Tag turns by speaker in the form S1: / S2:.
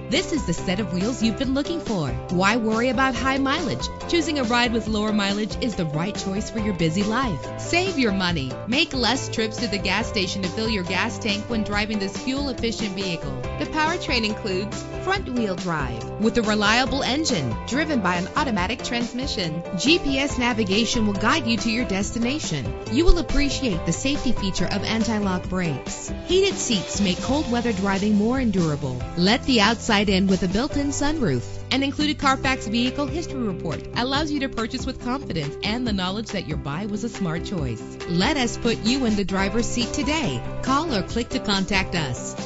S1: This is the set of wheels you've been looking for. Why worry about high mileage? Choosing a ride with lower mileage is the right choice for your busy life. Save your money. Make less trips to the gas station to fill your gas tank when driving this fuel-efficient vehicle. The powertrain includes front-wheel drive with a reliable engine driven by an automatic transmission. GPS navigation will guide you to your destination. You will appreciate the safety feature of anti-lock brakes. Heated seats make cold weather driving more endurable. Let the outside in with a built-in sunroof. An included Carfax Vehicle History Report allows you to purchase with confidence and the knowledge that your buy was a smart choice. Let us put you in the driver's seat today. Call or click to contact us.